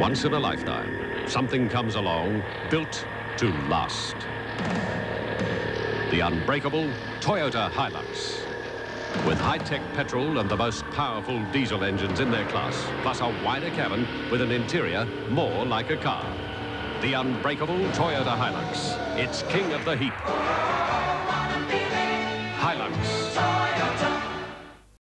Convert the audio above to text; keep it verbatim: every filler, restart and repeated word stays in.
Once in a lifetime, something comes along built to last. The unbreakable Toyota Hilux. With high-tech petrol and the most powerful diesel engines in their class, plus a wider cabin with an interior more like a car. The unbreakable Toyota Hilux. It's king of the heap.